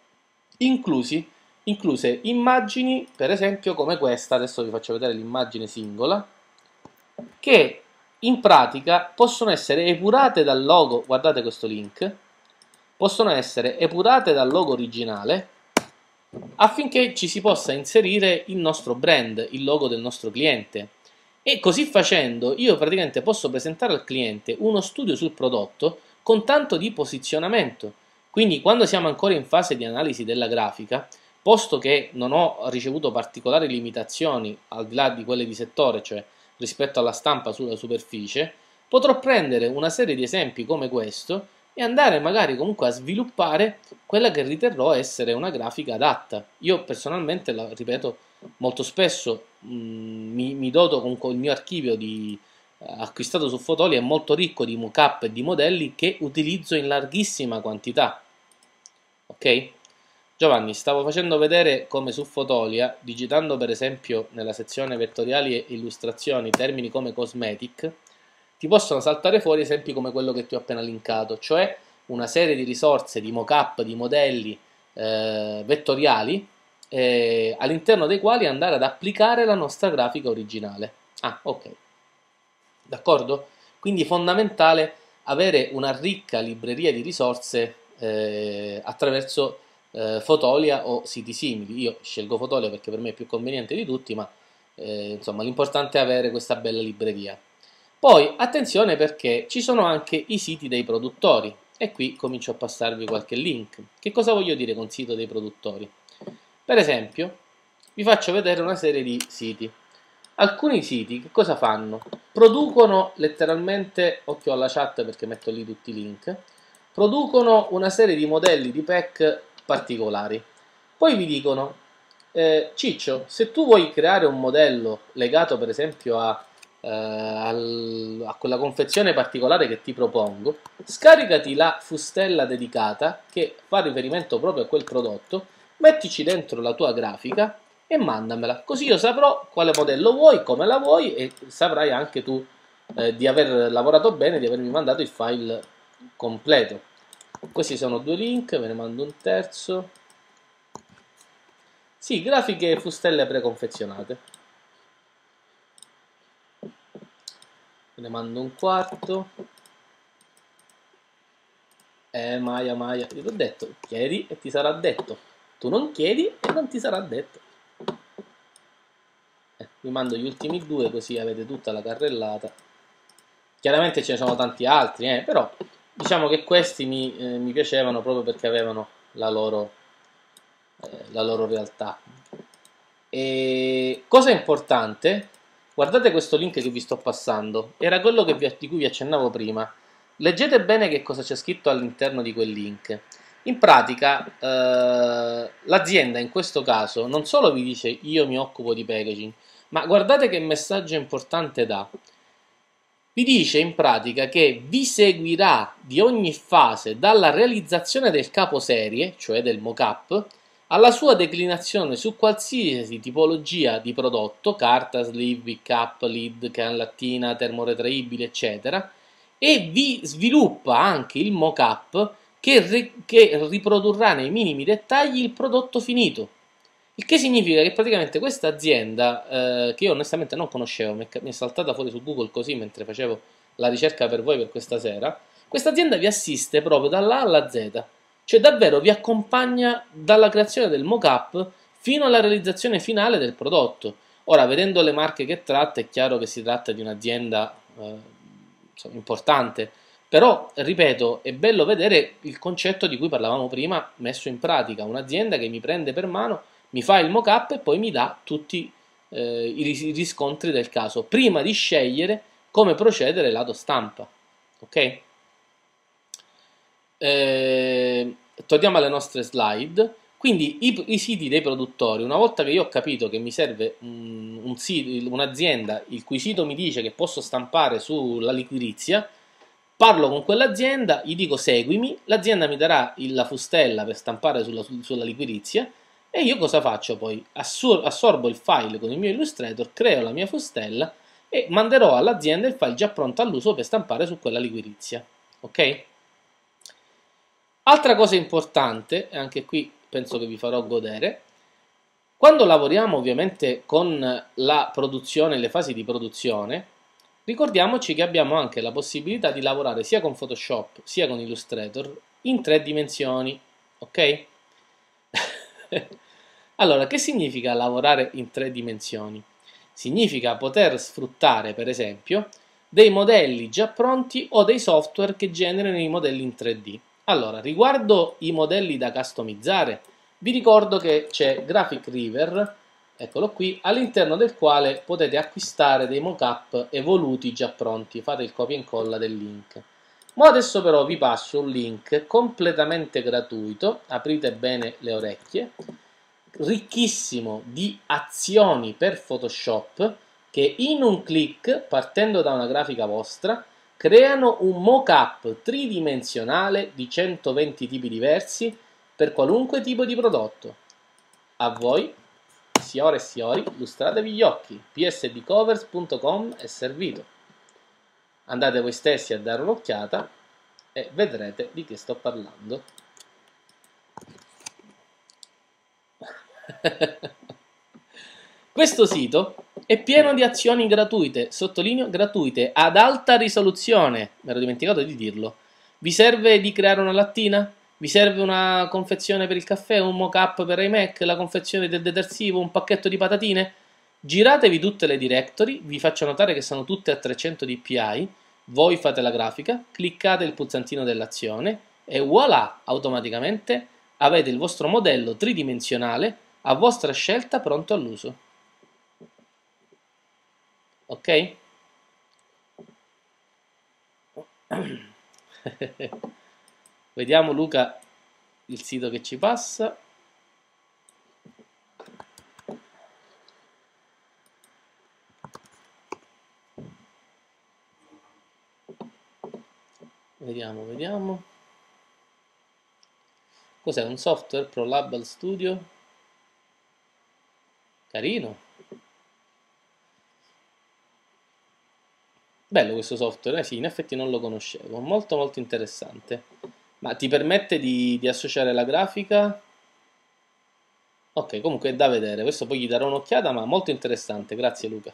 incluse immagini, per esempio come questa, adesso vi faccio vedere l'immagine singola, che in pratica possono essere epurate dal logo, guardate questo link, possono essere epurate dal logo originale affinché ci si possa inserire il nostro brand, il logo del nostro cliente. E così facendo io praticamente posso presentare al cliente uno studio sul prodotto con tanto di posizionamento. Quindi quando siamo ancora in fase di analisi della grafica, posto che non ho ricevuto particolari limitazioni al di là di quelle di settore, cioè rispetto alla stampa sulla superficie, potrò prendere una serie di esempi come questo e andare magari comunque a sviluppare quella che riterrò essere una grafica adatta. Io personalmente, ripeto, molto spesso mi doto con il mio archivio acquistato su Fotolia è molto ricco di mockup e di modelli che utilizzo in larghissima quantità. Ok? Giovanni, stavo facendo vedere come su Fotolia, digitando per esempio nella sezione vettoriali e illustrazioni termini come cosmetic, ti possono saltare fuori esempi come quello che ti ho appena linkato, cioè una serie di risorse, di mockup, di modelli vettoriali all'interno dei quali andare ad applicare la nostra grafica originale. Ah, ok. D'accordo? Quindi è fondamentale avere una ricca libreria di risorse attraverso Fotolia o siti simili. Io scelgo Fotolia perché per me è più conveniente di tutti, ma Insomma, l'importante è avere questa bella libreria. Poi attenzione perché ci sono anche i siti dei produttori e qui comincio a passarvi qualche link. Che cosa voglio dire con sito dei produttori? Per esempio, vi faccio vedere una serie di siti. Alcuni siti che cosa fanno? Producono letteralmente, occhio alla chat perché metto lì tutti i link, producono una serie di modelli di pack particolari. Poi vi dicono, Ciccio, se tu vuoi creare un modello legato per esempio a quella confezione particolare che ti propongo, scaricati la fustella dedicata che fa riferimento proprio a quel prodotto, mettici dentro la tua grafica e mandamela, così io saprò quale modello vuoi, come la vuoi e saprai anche tu di aver lavorato bene, di avermi mandato il file completo. Questi sono due link, ve ne mando un terzo. Sì, grafiche e fustelle preconfezionate. Ve ne mando un quarto. Maia, io ti ho detto, chiedi e ti sarà detto. Tu non chiedi e non ti sarà detto. Vi mando gli ultimi due così avete tutta la carrellata. Chiaramente ce ne sono tanti altri, però diciamo che questi mi piacevano proprio perché avevano la loro realtà. E cosa importante, guardate questo link che vi sto passando, era quello di cui vi accennavo prima. Leggete bene che cosa c'è scritto all'interno di quel link. In pratica, l'azienda in questo caso non solo vi dice io mi occupo di packaging, ma guardate che messaggio importante dà. Vi dice in pratica che vi seguirà di ogni fase dalla realizzazione del caposerie, cioè del mock-up, alla sua declinazione su qualsiasi tipologia di prodotto, carta, sleeve, big cup, lid, can lattina, termoretraibile, eccetera, e vi sviluppa anche il mock-up che riprodurrà nei minimi dettagli il prodotto finito. Il che significa che praticamente questa azienda, che io onestamente non conoscevo, mi è saltata fuori su Google così mentre facevo la ricerca per voi per questa sera, questa azienda vi assiste proprio dalla A alla Z, cioè davvero vi accompagna dalla creazione del mock-up fino alla realizzazione finale del prodotto. Ora, vedendo le marche che tratta, è chiaro che si tratta di un'azienda insomma, importante, però, ripeto, è bello vedere il concetto di cui parlavamo prima messo in pratica, un'azienda che mi prende per mano, mi fa il mock-up e poi mi dà tutti i riscontri del caso, prima di scegliere come procedere lato stampa. Ok? Torniamo alle nostre slide. Quindi i siti dei produttori, una volta che io ho capito che mi serve un'azienda il cui sito mi dice che posso stampare sulla liquirizia, parlo con quell'azienda, gli dico seguimi, l'azienda mi darà la fustella per stampare sulla liquirizia e io cosa faccio poi? Assorbo il file con il mio Illustrator, creo la mia fustella e manderò all'azienda il file già pronto all'uso per stampare su quella liquirizia. Ok? Altra cosa importante, e anche qui penso che vi farò godere, quando lavoriamo ovviamente con la produzione, le fasi di produzione, ricordiamoci che abbiamo anche la possibilità di lavorare sia con Photoshop sia con Illustrator in 3 dimensioni, ok? Allora, che significa lavorare in 3 dimensioni? Significa poter sfruttare, per esempio, dei modelli già pronti o dei software che generano i modelli in 3D. Allora, riguardo i modelli da customizzare, vi ricordo che c'è Graphic River, eccolo qui, all'interno del quale potete acquistare dei mock-up evoluti già pronti. Fate il copia e incolla del link. Ma adesso però vi passo un link completamente gratuito, aprite bene le orecchie, ricchissimo di azioni per Photoshop che in un clic, partendo da una grafica vostra, creano un mock-up tridimensionale di 120 tipi diversi per qualunque tipo di prodotto. A voi, signore e signori, illustratevi gli occhi. psdcovers.com è servito. Andate voi stessi a dare un'occhiata e vedrete di che sto parlando. Questo sito è pieno di azioni gratuite, sottolineo gratuite, ad alta risoluzione, mi ero dimenticato di dirlo. Vi serve di creare una lattina? Vi serve una confezione per il caffè, un mock-up per iMac, la confezione del detersivo, un pacchetto di patatine? Giratevi tutte le directory, vi faccio notare che sono tutte a 300 dpi, voi fate la grafica, cliccate il pulsantino dell'azione e voilà, automaticamente avete il vostro modello tridimensionale a vostra scelta pronto all'uso. Ok? Vediamo Luca il sito che ci passa. Vediamo, vediamo. Cos'è? Un software ProLab Studio? Carino. Bello questo software, sì, in effetti non lo conoscevo. Molto molto interessante. Ma ti permette di associare la grafica? Ok, comunque è da vedere. Questo poi gli darò un'occhiata, ma molto interessante. Grazie Luca.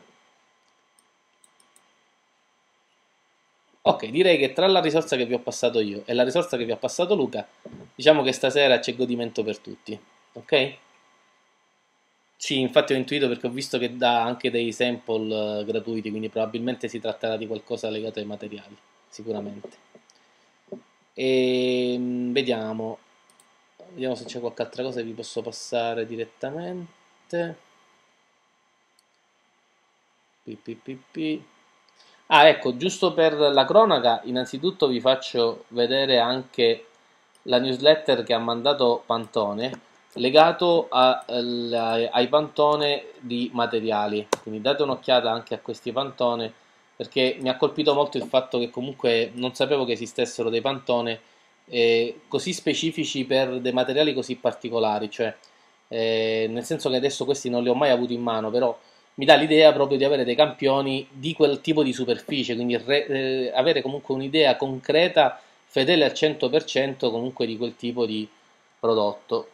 Ok, direi che tra la risorsa che vi ho passato io e la risorsa che vi ha passato Luca, diciamo che stasera c'è godimento per tutti. Ok? Sì, infatti ho intuito perché ho visto che dà anche dei sample gratuiti, quindi probabilmente si tratterà di qualcosa legato ai materiali, sicuramente. Vediamo, vediamo se c'è qualche altra cosa che vi posso passare direttamente. Pi, pi, pi, pi. Ah, ecco, giusto per la cronaca, innanzitutto vi faccio vedere anche la newsletter che ha mandato Pantone legato ai Pantone di materiali. Quindi date un'occhiata anche a questi Pantone perché mi ha colpito molto il fatto che comunque non sapevo che esistessero dei Pantone così specifici per dei materiali così particolari, cioè nel senso che adesso questi non li ho mai avuti in mano, però mi dà l'idea proprio di avere dei campioni di quel tipo di superficie, quindi avere comunque un'idea concreta, fedele al 100% comunque di quel tipo di prodotto.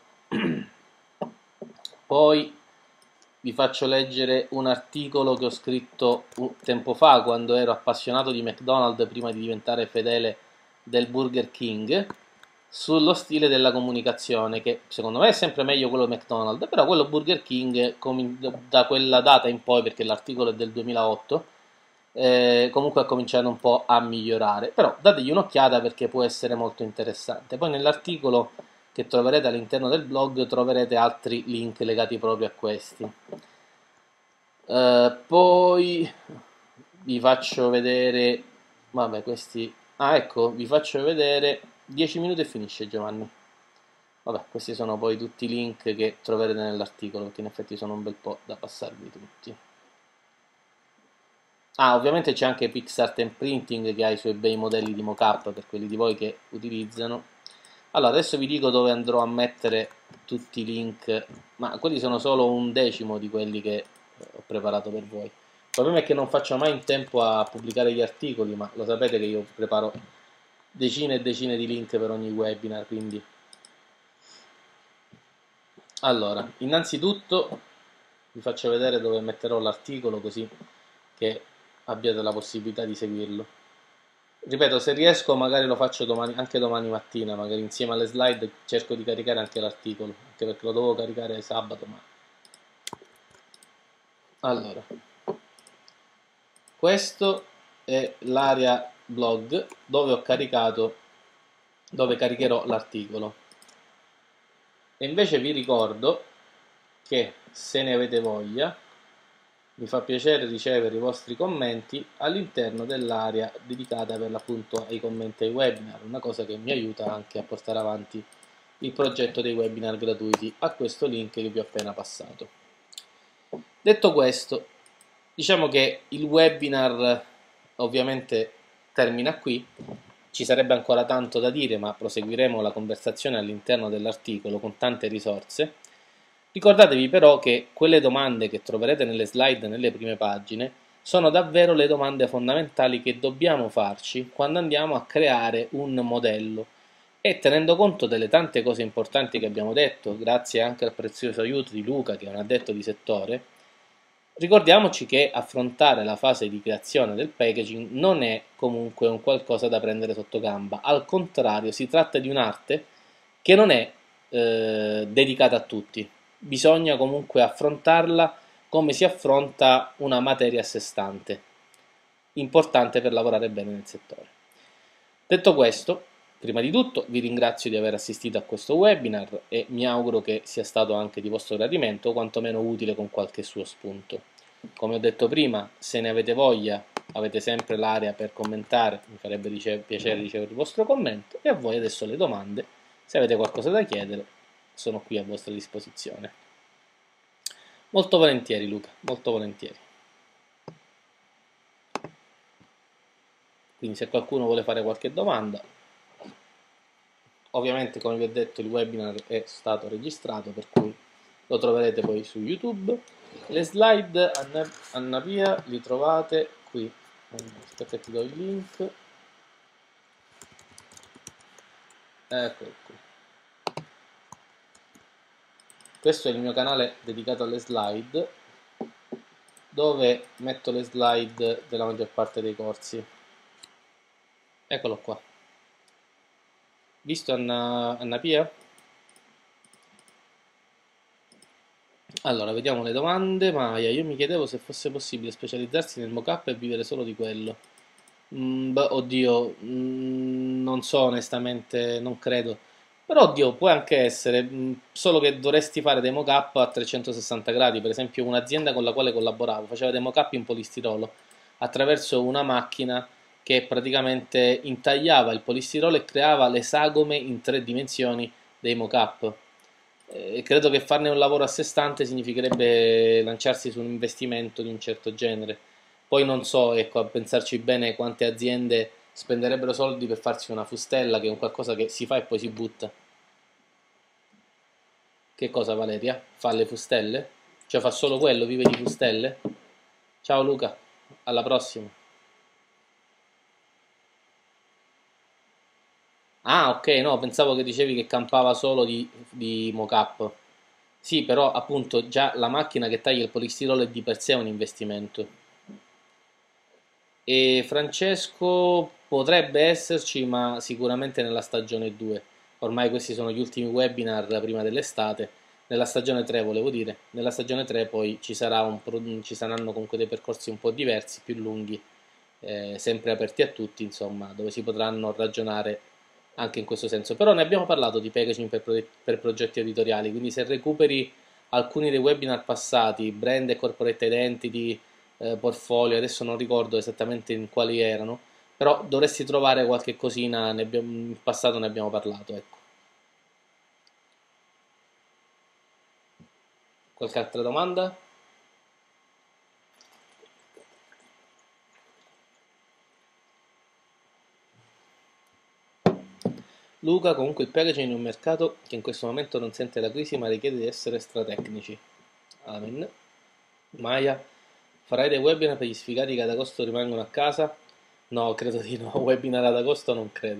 Poi vi faccio leggere un articolo che ho scritto tempo fa quando ero appassionato di McDonald's prima di diventare fedele del Burger King sullo stile della comunicazione, che secondo me è sempre meglio quello McDonald's, però quello Burger King da quella data in poi, perché l'articolo è del 2008, comunque ha cominciato un po' a migliorare, però dategli un'occhiata perché può essere molto interessante. Poi nell'articolo che troverete all'interno del blog troverete altri link legati proprio a questi. Poi vi faccio vedere, vabbè, questi, ah ecco, vi faccio vedere 10 minuti e finisce Giovanni. Vabbè, questi sono poi tutti i link che troverete nell'articolo, che in effetti sono un bel po' da passarvi tutti. Ah, ovviamente c'è anche PixArt and Printing che ha i suoi bei modelli di mockup per quelli di voi che utilizzano. Allora, adesso vi dico dove andrò a mettere tutti i link, ma quelli sono solo un decimo di quelli che ho preparato per voi. Il problema è che non faccio mai in tempo a pubblicare gli articoli, ma lo sapete che io preparo decine e decine di link per ogni webinar, quindi... Allora, innanzitutto vi faccio vedere dove metterò l'articolo così che abbiate la possibilità di seguirlo. Ripeto, se riesco magari lo faccio domani, anche domani mattina, magari insieme alle slide cerco di caricare anche l'articolo, anche perché lo devo caricare sabato, ma... Allora, questo è l'area blog dove ho caricato, dove caricherò l'articolo. E invece vi ricordo che se ne avete voglia, mi fa piacere ricevere i vostri commenti all'interno dell'area dedicata per l'appunto ai commenti ai webinar, una cosa che mi aiuta anche a portare avanti il progetto dei webinar gratuiti a questo link che vi ho appena passato. Detto questo, diciamo che il webinar ovviamente termina qui, ci sarebbe ancora tanto da dire, ma proseguiremo la conversazione all'interno dell'articolo con tante risorse. Ricordatevi però che quelle domande che troverete nelle slide nelle prime pagine sono davvero le domande fondamentali che dobbiamo farci quando andiamo a creare un modello e tenendo conto delle tante cose importanti che abbiamo detto, grazie anche al prezioso aiuto di Luca che è un addetto di settore, ricordiamoci che affrontare la fase di creazione del packaging non è comunque un qualcosa da prendere sotto gamba, al contrario si tratta di un'arte che non è dedicata a tutti, bisogna comunque affrontarla come si affronta una materia a sé stante, importante per lavorare bene nel settore. Detto questo, prima di tutto vi ringrazio di aver assistito a questo webinar e mi auguro che sia stato anche di vostro gradimento o quantomeno utile con qualche suo spunto. Come ho detto prima, se ne avete voglia, avete sempre l'area per commentare, mi farebbe piacere ricevere il vostro commento e a voi adesso le domande, se avete qualcosa da chiedere, sono qui a vostra disposizione. Molto volentieri Luca, molto volentieri. Quindi se qualcuno vuole fare qualche domanda, ovviamente come vi ho detto il webinar è stato registrato, per cui lo troverete poi su YouTube. Le slide Anna Pia li trovate qui. Aspetta che ti do il link. Eccolo qui. Questo è il mio canale dedicato alle slide, dove metto le slide della maggior parte dei corsi. Eccolo qua. Visto Anna Pia? Allora, vediamo le domande. Maia, io mi chiedevo se fosse possibile specializzarsi nel mockup e vivere solo di quello. Beh, oddio, non so onestamente, non credo. Però, oddio, può anche essere, solo che dovresti fare dei mock-up a 360 gradi. Per esempio, un'azienda con la quale collaboravo faceva dei mock-up in polistirolo attraverso una macchina che praticamente intagliava il polistirolo e creava le sagome in 3 dimensioni dei mock-up. Credo che farne un lavoro a sé stante significherebbe lanciarsi su un investimento di un certo genere. Poi non so, ecco, a pensarci bene, quante aziende spenderebbero soldi per farsi una fustella, che è un qualcosa che si fa e poi si butta. Che cosa Valeria? Fa le fustelle? Cioè fa solo quello, vive di fustelle? Ciao Luca, alla prossima. Ah, ok, no, pensavo che dicevi che campava solo di mock-up. Sì, però appunto già la macchina che taglia il polistirolo è di per sé un investimento. E Francesco potrebbe esserci, ma sicuramente nella stagione 2. Ormai questi sono gli ultimi webinar prima dell'estate. Nella stagione 3 volevo dire. Nella stagione 3 poi ci saranno comunque dei percorsi un po' diversi, più lunghi, sempre aperti a tutti, insomma, dove si potranno ragionare anche in questo senso. Però ne abbiamo parlato di packaging per progetti editoriali, quindi se recuperi alcuni dei webinar passati, brand e corporate identity, portfolio, adesso non ricordo esattamente in quali erano, però dovresti trovare qualche cosina, in passato ne abbiamo parlato, ecco. Qualche altra domanda? Luca, comunque il packaging è un mercato che in questo momento non sente la crisi ma richiede di essere stratecnici. Amen. Maya, farai dei webinar per gli sfigati che ad agosto rimangono a casa? No, credo di no. Webinar ad agosto non credo.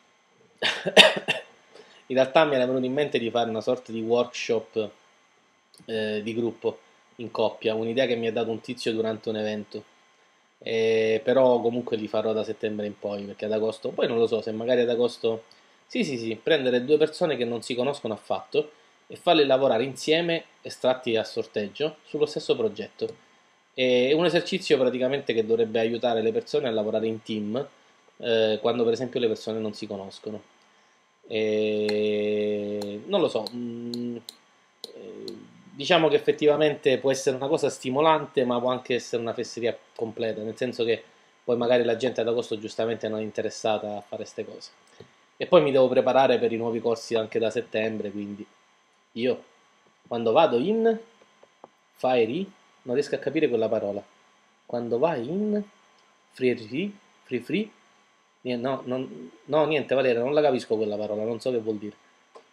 In realtà mi era venuto in mente di fare una sorta di workshop di gruppo in coppia, un'idea che mi ha dato un tizio durante un evento. Però comunque li farò da settembre in poi, perché ad agosto, poi non lo so, se magari ad agosto, sì, sì, sì, prendere 2 persone che non si conoscono affatto e farle lavorare insieme, estratti a sorteggio, sullo stesso progetto. È un esercizio praticamente che dovrebbe aiutare le persone a lavorare in team, quando per esempio le persone non si conoscono. Non lo so, diciamo che effettivamente può essere una cosa stimolante, ma può anche essere una fesseria completa, nel senso che poi magari la gente ad agosto giustamente non è interessata a fare queste cose. E poi mi devo preparare per i nuovi corsi anche da settembre, quindi io quando vado in Fiery, non riesco a capire quella parola. Quando vai in free, no, no, niente Valeria, non la capisco quella parola, non so che vuol dire.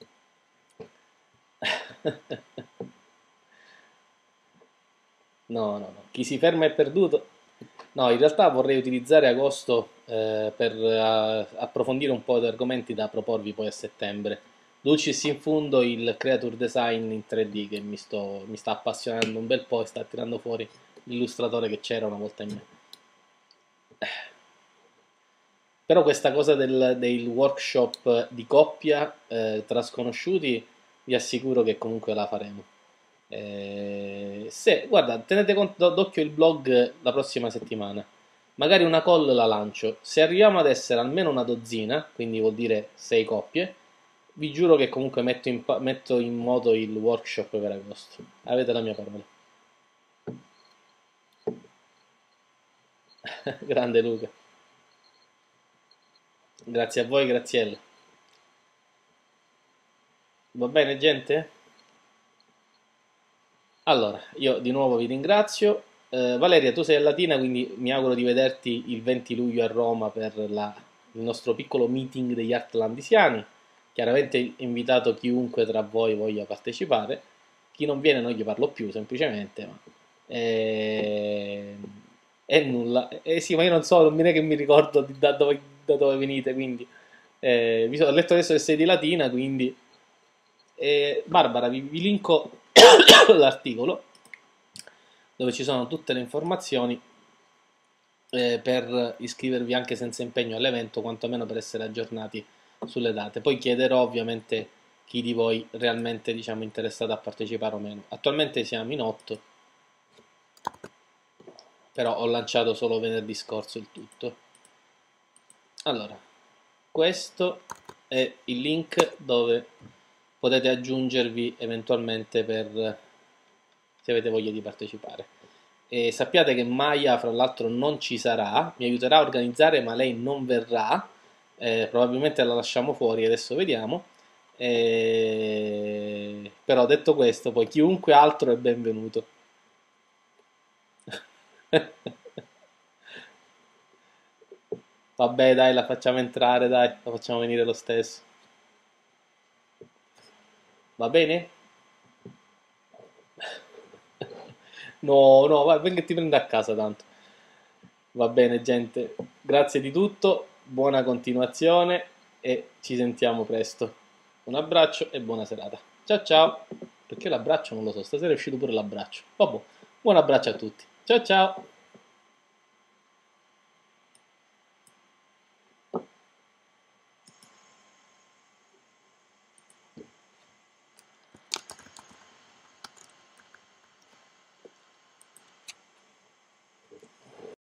No, no, no. Chi si ferma è perduto. No, in realtà vorrei utilizzare agosto per approfondire un po' di argomenti da proporvi poi a settembre. Dulcis in fundo il creature design in 3D che mi sta appassionando un bel po' e sta tirando fuori l'illustratore che c'era una volta in me. Però questa cosa del workshop di coppia tra sconosciuti vi assicuro che comunque la faremo. Se, guarda, tenete d'occhio il blog la prossima settimana. Magari una call la lancio. Se arriviamo ad essere almeno una dozzina, quindi vuol dire 6 coppie, vi giuro che comunque metto in moto il workshop per agosto. Avete la mia parola. Grande Luca. Grazie a voi, Graziella. Va bene, gente? Allora, io di nuovo vi ringrazio. Valeria, tu sei a Latina, quindi mi auguro di vederti il 20 luglio a Roma per il nostro piccolo meeting degli Artlandisiani. Chiaramente invitato chiunque tra voi voglia partecipare. Chi non viene non gli parlo più, semplicemente. Eh, E nulla. Sì, ma io non so, non è che mi ricordo da dove venite, quindi... ho letto adesso che sei di Latina, quindi... Barbara, vi linko l'articolo dove ci sono tutte le informazioni per iscrivervi anche senza impegno all'evento, quantomeno per essere aggiornati sulle date. Poi chiederò ovviamente chi di voi realmente diciamo interessato a partecipare o meno. Attualmente siamo in 8, però ho lanciato solo venerdì scorso il tutto. Allora, questo è il link dove potete aggiungervi eventualmente per se avete voglia di partecipare. E sappiate che Maya, fra l'altro, non ci sarà, mi aiuterà a organizzare, ma lei non verrà. Probabilmente la lasciamo fuori, adesso vediamo. Però detto questo, poi chiunque altro è benvenuto. Vabbè, dai, la facciamo entrare, dai, la facciamo venire lo stesso. Va bene? No, no, vai, venga che ti prendo a casa tanto. Va bene, gente. Grazie di tutto, buona continuazione e ci sentiamo presto. Un abbraccio e buona serata. Ciao ciao. Perché l'abbraccio non lo so, stasera è uscito pure l'abbraccio. Vabbè, buon abbraccio a tutti. Ciao ciao.